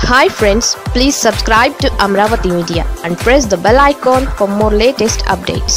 Hi friends, please subscribe to Amaravathi Media and press the bell icon for more latest updates.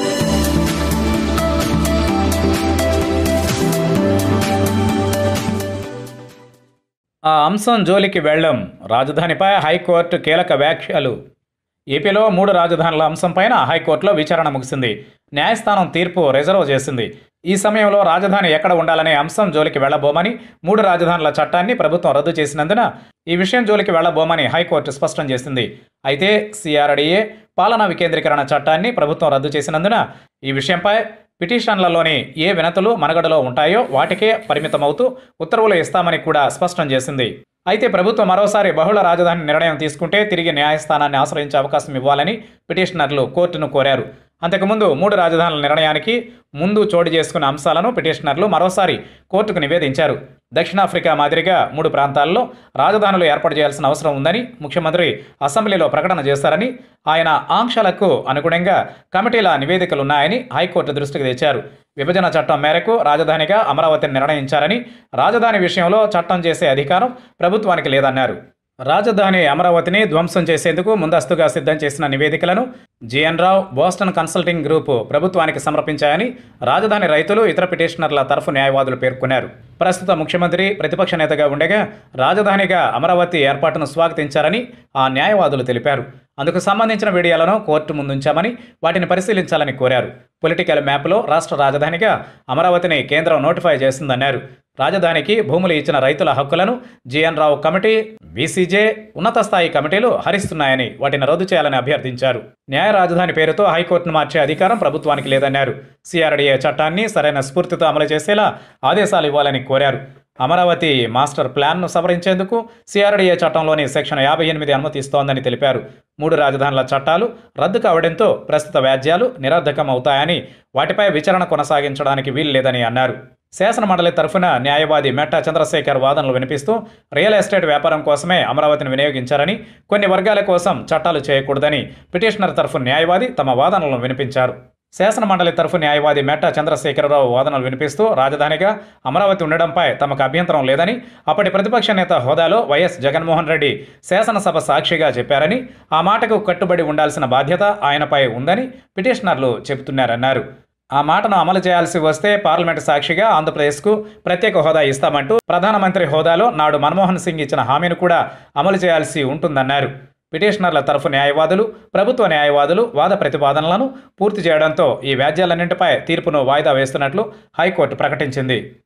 ఆ అంశం జోలికి వెళ్ళం రాజధానిపై high court కీలక వ్యాఖ్యలు. ఏపీలో 3 రాజధానుల అంశంపైన హైకోర్టులో విచారణ ముగిసింది. న్యాయస్థానం తీర్పు రిజర్వ్ చేసింది. ఈ సమయంలో రాజధాని ఎక్కడ ఉండాలనే అంశం జోలికి వెళ్లబోమని 3 రాజధానుల చట్టాన్ని ప్రభుత్వం రద్దు చేసినందున ఈ విషయం జోలికి వెళ్లబోమని హైకోర్టు స్పష్టం చేసింది. అయితే సిఆర్డీఏ పాలనా వికేంద్రీకరణ చట్టాన్ని ప్రభుత్వం రద్దు చేసినందున ఈ విషయంపై పిటిషన్లలోని ఏ వినతులు మనుగడలో ఉంటాయో వాటికే పరిమితమవుతూ ఉత్తర్వులు ఇస్తామని కూడా స్పష్టం చేసింది. అయితే ప్రభుత్వం మరోసారి బహుళ రాజధాని నిర్ణయం తీసుకుంటే తిరిగి న్యాయస్థానాన్ని ఆశ్రయించే అవకాశం ఇవ్వాలని పిటిషనర్లు కోర్టును కోరారు. అంతకుముందు 3 రాజధానుల నిర్ణయానికి ముందు చోటు చేసుకున్న అంశాలను పిటిషనర్లు మరోసారి కోర్టుకు నివేదించారు. దక్షిణాఫ్రికా మాదిరిగా 3 ప్రాంతాల్లో రాజధానులు ఏర్పాటు చేయాల్సిన అవసరం ఉందని ముఖ్యమంత్రి అసెంబ్లీలో ప్రకటన చేశారని, ఆయన ఆంక్షలకు అనుగుణంగా కమిటీల నివేదికలున్నాయని హైకోర్టు దృష్టికి తెచ్చారు. విభజన చట్టం మేరకు రాజధానిగా అమరావతిని నిర్ణయించారని, రాజధాని విషయంలో చట్టం చేసే అధికారం ప్రభుత్వానికి లేదన్నారు. రాజధాని అమరావతిని ధ్వంసం చేసేందుకు ముందస్తుగా సిద్ధం చేసిన నివేదికలను G N Rao, Boston consulting group ప్రభుత్వానికి సమర్పించాయని రాజధాని రైతులు, ఇతర పిటిషనర్ల తరఫు న్యాయవాదులు పేర్కొన్నారు. ప్రస్తుత ముఖ్యమంత్రి ప్రతిపక్ష నేతగా ఉండగా రాజధానిగా అమరావతి ఏర్పాటును స్వాగతించారని ఆ న్యాయవాదులు తెలిపారు. అందుకు సంబంధించిన వీడియోలను కోర్టు ముందుంచామని, వాటిని పరిశీలించాలని కోరారు. పొలిటికల్ మ్యాప్లో రాష్ట్ర రాజధానిగా అమరావతిని కేంద్రం నోటిఫై చేసిందన్నారు. రాజధానికి భూములు ఇచ్చిన రైతుల హక్కులను జిఎన్ రావు కమిటీ, బీసీజే ఉన్నత స్థాయి కమిటీలు హరిస్తున్నాయని, వాటిని రద్దు చేయాలని అభ్యర్థించారు. న్యాయ రాజధాని పేరుతో హైకోర్టును మార్చే అధికారం ప్రభుత్వానికి లేదన్నారు. సిఆర్డీఏ చట్టాన్ని సరైన స్ఫూర్తితో అమలు చేసేలా ఆదేశాలు ఇవ్వాలని కోరారు. అమరావతి మాస్టర్ ప్లాన్ను సవరించేందుకు సిఆర్డీఏ చట్టంలోని సెక్షన్ 58 అనుమతిస్తోందని తెలిపారు. 3 రాజధానుల చట్టాలు రద్దు కావడంతో ప్రస్తుత వ్యాజ్యాలు నిరర్ధకం అవుతాయని, వాటిపై విచారణ కొనసాగించడానికి వీల్లేదని అన్నారు. శాసనమండలి తరఫున న్యాయవాది మెట్టా చంద్రశేఖర్ వాదనలు వినిపిస్తూ రియల్ ఎస్టేట్ వ్యాపారం కోసమే అమరావతిని వినియోగించారని, కొన్ని వర్గాల కోసం చట్టాలు చేయకూడదని పిటిషనర్ తరఫు న్యాయవాది తమ వాదనలను వినిపించారు. శాసనమండలి తరఫు న్యాయవాది మెట్టా చంద్రశేఖరరావు వాదనలు వినిపిస్తూ రాజధానిగా అమరావతి ఉండడంపై తమకు అభ్యంతరం లేదని, అప్పటి ప్రతిపక్ష నేత హోదాలో వైఎస్ జగన్మోహన్ రెడ్డి శాసనసభ సాక్షిగా చెప్పారని, ఆ మాటకు కట్టుబడి ఉండాల్సిన బాధ్యత ఆయనపై ఉందని పిటిషనర్లు చెబుతున్నారన్నారు. ఆ మాటను అమలు చేయాల్సి వస్తే పార్లమెంటు సాక్షిగా ఆంధ్రప్రదేశ్కు ప్రత్యేక హోదా ఇస్తామంటూ ప్రధానమంత్రి హోదాలో నాడు మన్మోహన్ సింగ్ ఇచ్చిన హామీని కూడా అమలు చేయాల్సి ఉంటుందన్నారు. పిటిషనర్ల తరఫు న్యాయవాదులు, ప్రభుత్వ న్యాయవాదులు వాద ప్రతిపాదనలను పూర్తి చేయడంతో ఈ వ్యాజ్యాలన్నింటిపై తీర్పును వాయిదా వేస్తున్నట్లు హైకోర్టు ప్రకటించింది.